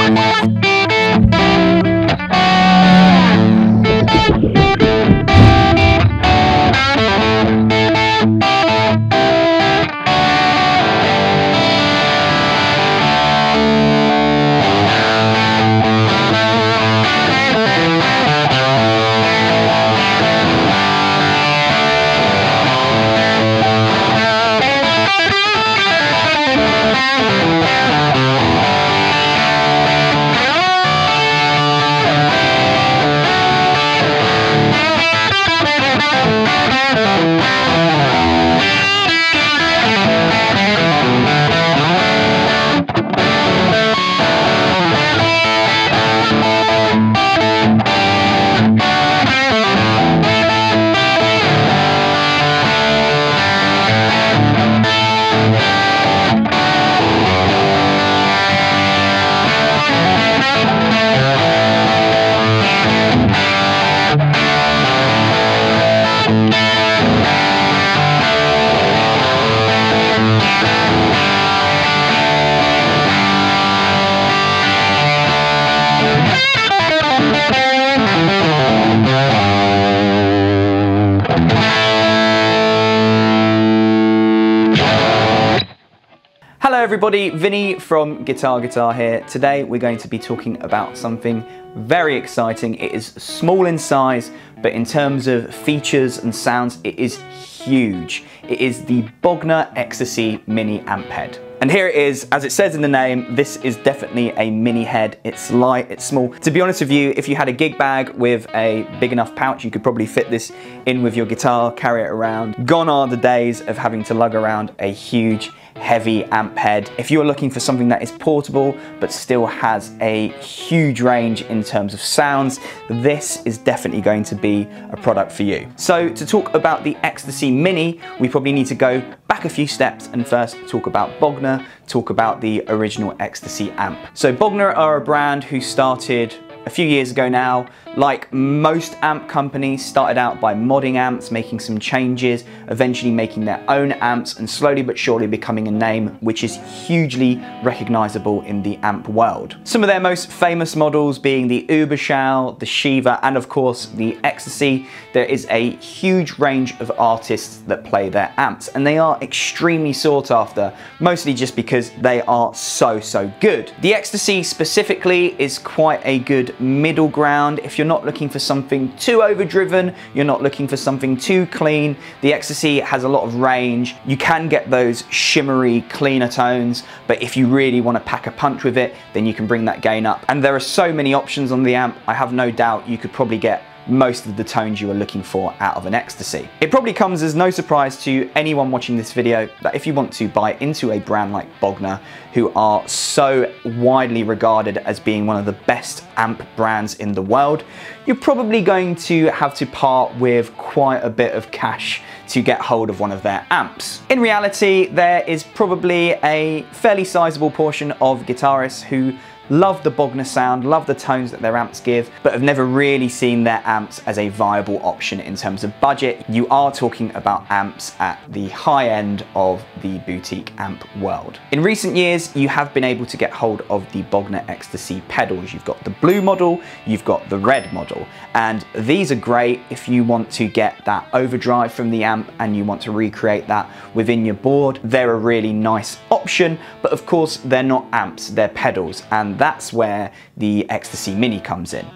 Hello everybody, Vinny from Guitar here. Today we're going to be talking about something very exciting. It is small in size, but in terms of features and sounds, it is huge. It is the Bogner Ecstasy Mini Amp Head. And here it is, as it says in the name, this is definitely a mini head. It's light, it's small. To be honest with you, if you had a gig bag with a big enough pouch, you could probably fit this in with your guitar, carry it around. Gone are the days of having to lug around a huge, heavy amp head. If you're looking for something that is portable but still has a huge range in terms of sounds, this is definitely going to be a product for you. So to talk about the Ecstasy Mini, we probably need to go back a few steps and first talk about Bogner, talk about the original Ecstasy amp. So Bogner are a brand who started a few years ago now. Like most amp companies, started out by modding amps, making some changes, eventually making their own amps, and slowly but surely becoming a name which is hugely recognizable in the amp world. Some of their most famous models being the Überschall, the Shiva, and of course the Ecstasy. There is a huge range of artists that play their amps, and they are extremely sought after, mostly just because they are so good. The Ecstasy specifically is quite a good middle ground. If you're not looking for something too overdriven, you're not looking for something too clean, the Ecstasy has a lot of range. You can get those shimmery, cleaner tones, but if you really want to pack a punch with it, then you can bring that gain up. And there are so many options on the amp, I have no doubt you could probably get most of the tones you are looking for out of an Ecstasy. It probably comes as no surprise to anyone watching this video that if you want to buy into a brand like Bogner, who are so widely regarded as being one of the best amp brands in the world, you're probably going to have to part with quite a bit of cash to get hold of one of their amps. In reality, there is probably a fairly sizable portion of guitarists who love the Bogner sound, love the tones that their amps give, but have never really seen their amps as a viable option in terms of budget. You are talking about amps at the high end of the boutique amp world. In recent years, you have been able to get hold of the Bogner Ecstasy pedals. You've got the blue model, you've got the red model, and these are great if you want to get that overdrive from the amp and you want to recreate that within your board. They're a really nice option, but of course they're not amps, they're pedals, and that's where the Ecstasy Mini comes in.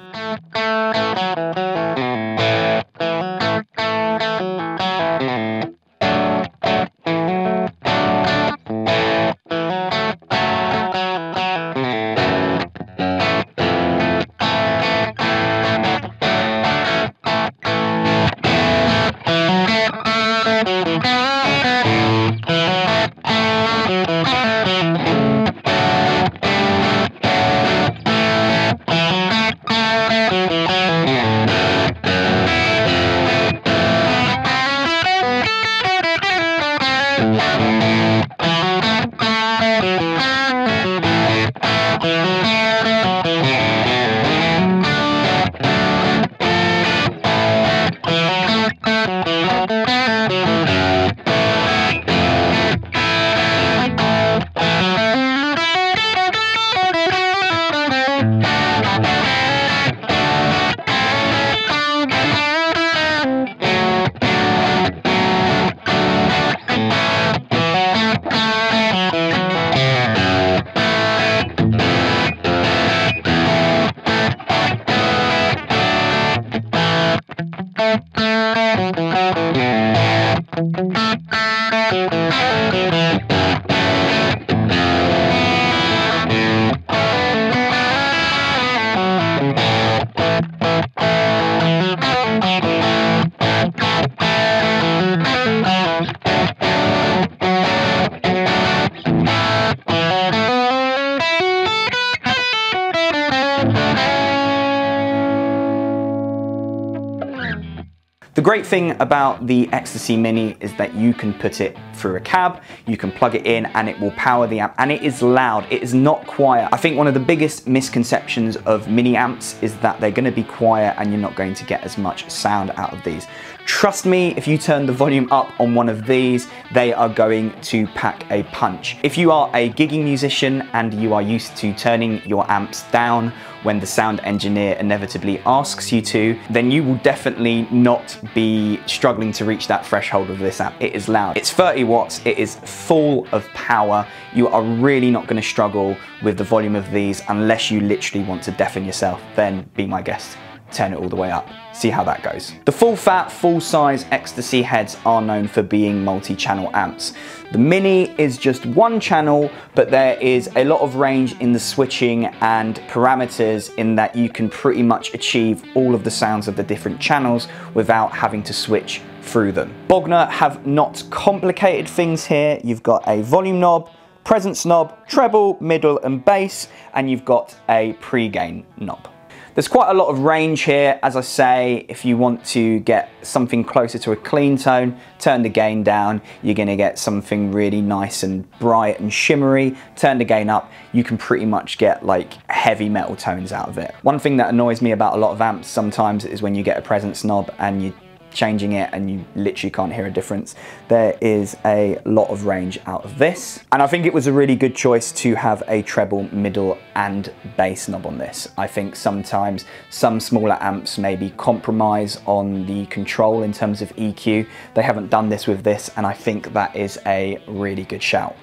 great thing about the Ecstasy Mini is that you can put it through a cab, you can plug it in and it will power the amp, and it is loud, it is not quiet. I think one of the biggest misconceptions of mini amps is that they're going to be quiet and you're not going to get as much sound out of these. Trust me, if you turn the volume up on one of these, they are going to pack a punch. If you are a gigging musician and you are used to turning your amps down when the sound engineer inevitably asks you to, then you will definitely not be struggling to reach that threshold of this amp. It is loud. It's 30 watts, it is full of power. You are really not going to struggle with the volume of these unless you literally want to deafen yourself. Then be my guest. Turn it all the way up, see how that goes. The full fat, full size Ecstasy heads are known for being multi-channel amps. The Mini is just one channel, but there is a lot of range in the switching and parameters in that you can pretty much achieve all of the sounds of the different channels without having to switch through them. Bogner have not complicated things here. You've got a volume knob, presence knob, treble, middle and bass, and you've got a pre-gain knob. There's quite a lot of range here. As I say, if you want to get something closer to a clean tone, turn the gain down, you're gonna get something really nice and bright and shimmery. Turn the gain up, you can pretty much get like heavy metal tones out of it. One thing that annoys me about a lot of amps sometimes is when you get a presence knob and you changing it and you literally can't hear a difference. There is a lot of range out of this, and I think it was a really good choice to have a treble, middle and bass knob on this. I think sometimes some smaller amps maybe compromise on the control in terms of EQ. They haven't done this with this, and I think that is a really good shout.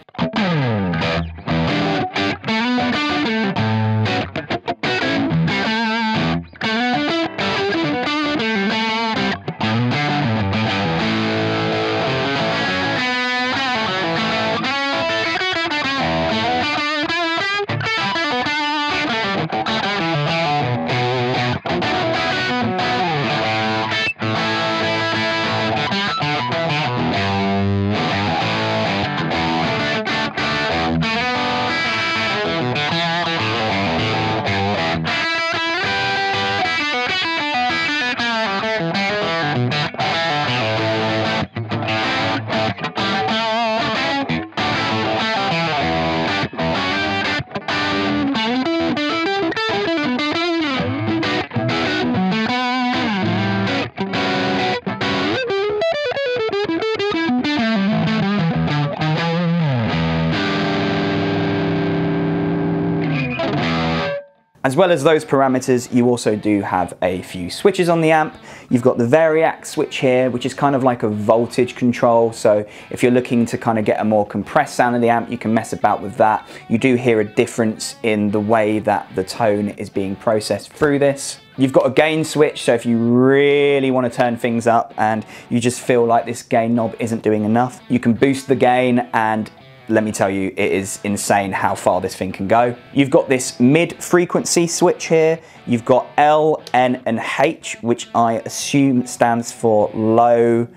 As well as those parameters, you also do have a few switches on the amp. You've got the variac switch here, which is kind of like a voltage control. So if you're looking to kind of get a more compressed sound of the amp, you can mess about with that. You do hear a difference in the way that the tone is being processed through this. You've got a gain switch, so if you really want to turn things up and you just feel like this gain knob isn't doing enough, you can boost the gain, and let me tell you, it is insane how far this thing can go. You've got this mid-frequency switch here. You've got L, N, and H, which I assume stands for low,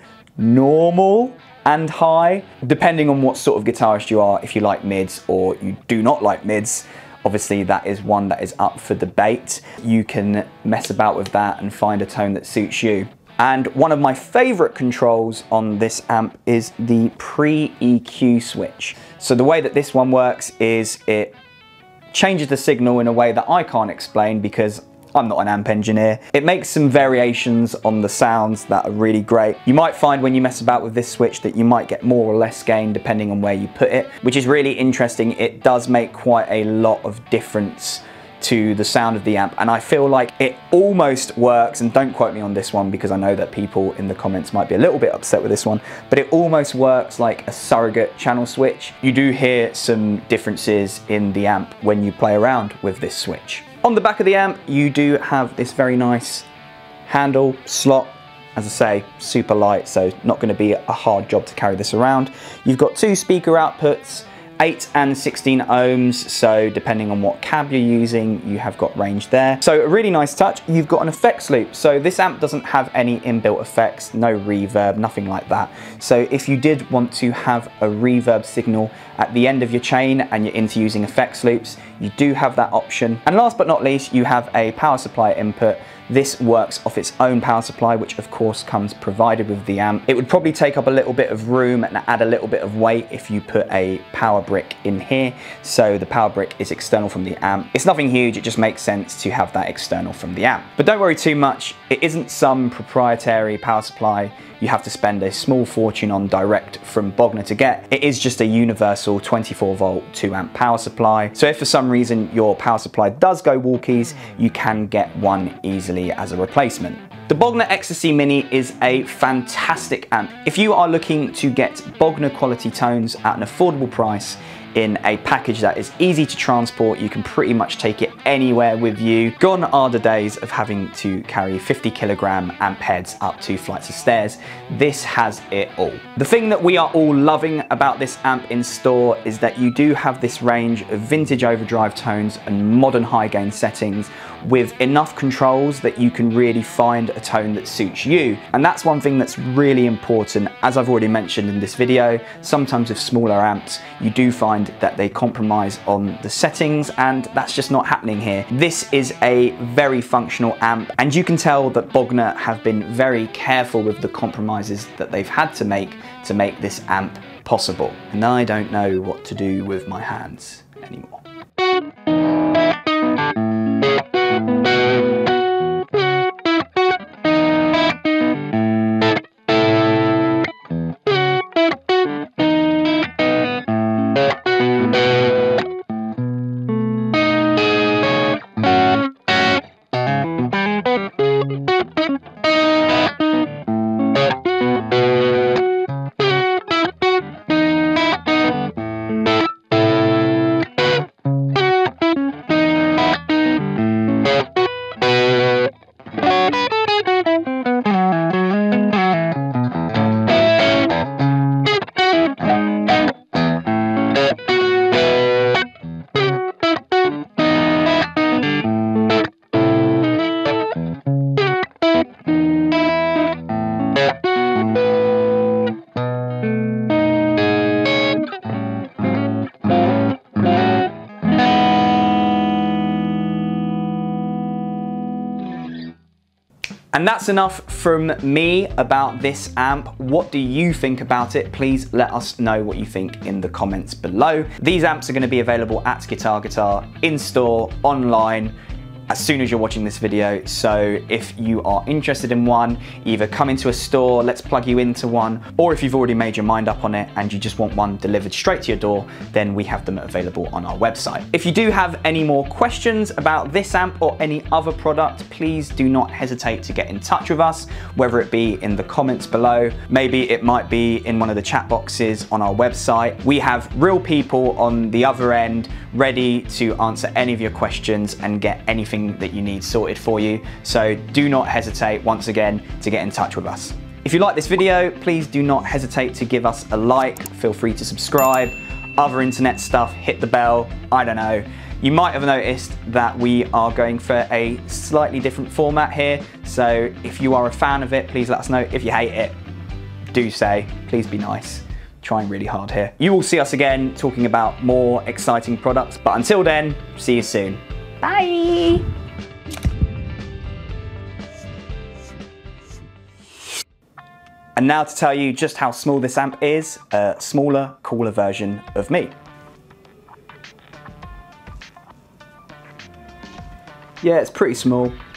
normal, and high, depending on what sort of guitarist you are. If you like mids or you do not like mids, obviously that is one that is up for debate. You can mess about with that and find a tone that suits you. And one of my favorite controls on this amp is the pre-EQ switch. So the way that this one works is it changes the signal in a way that I can't explain because I'm not an amp engineer. It makes some variations on the sounds that are really great. You might find when you mess about with this switch that you might get more or less gain depending on where you put it, which is really interesting. It does make quite a lot of difference to the sound of the amp, and I feel like it almost works, and don't quote me on this one because I know that people in the comments might be a little bit upset with this one, but it almost works like a surrogate channel switch. You do hear some differences in the amp when you play around with this switch. On the back of the amp, you do have this very nice handle slot. As I say, super light, so not going to be a hard job to carry this around. You've got two speaker outputs, 8 and 16 ohms, so depending on what cab you're using, you have got range there. So a really nice touch. You've got an effects loop. So this amp doesn't have any inbuilt effects, no reverb, nothing like that. So if you did want to have a reverb signal at the end of your chain and you're into using effects loops, you do have that option. And last but not least, you have a power supply input. This works off its own power supply, which of course comes provided with the amp. It would probably take up a little bit of room and add a little bit of weight if you put a power brick in here. So the power brick is external from the amp. It's nothing huge, it just makes sense to have that external from the amp. But don't worry too much, it isn't some proprietary power supply you have to spend a small fortune on direct from Bogner to get. It is just a universal 24 volt 2 amp power supply. So if for some reason your power supply does go walkies, you can get one easily as a replacement. The Bogner Ecstasy Mini is a fantastic amp. If you are looking to get Bogner quality tones at an affordable price in a package that is easy to transport, you can pretty much take it anywhere with you. Gone are the days of having to carry 50 kilogram amp heads up 2 flights of stairs. This has it all. The thing that we are all loving about this amp in store is that you do have this range of vintage overdrive tones and modern high gain settings with enough controls that you can really find a tone that suits you. And that's one thing that's really important. As I've already mentioned in this video, sometimes with smaller amps, you do find that they compromise on the settings, and that's just not happening here. This is a very functional amp, and you can tell that Bogner have been very careful with the compromises that they've had to make this amp possible. And I don't know what to do with my hands anymore. And that's enough from me about this amp. What do you think about it? Please let us know what you think in the comments below. These amps are going to be available at Guitar Guitar, in store, online, as soon as you're watching this video. So if you are interested in one, either come into a store, let's plug you into one, or if you've already made your mind up on it and you just want one delivered straight to your door, then we have them available on our website. If you do have any more questions about this amp or any other product, please do not hesitate to get in touch with us, whether it be in the comments below, maybe it might be in one of the chat boxes on our website. We have real people on the other end ready to answer any of your questions and get anything that you need sorted for you. So do not hesitate, once again, to get in touch with us. If you like this video, please do not hesitate to give us a like. Feel free to subscribe. Other internet stuff, hit the bell. I don't know. You might have noticed that we are going for a slightly different format here. So if you are a fan of it, please let us know. If you hate it, do say, please be nice. Trying really hard here. You will see us again talking about more exciting products. But until then, see you soon. Bye. And now to tell you just how small this amp is, a smaller, cooler version of me. Yeah, it's pretty small.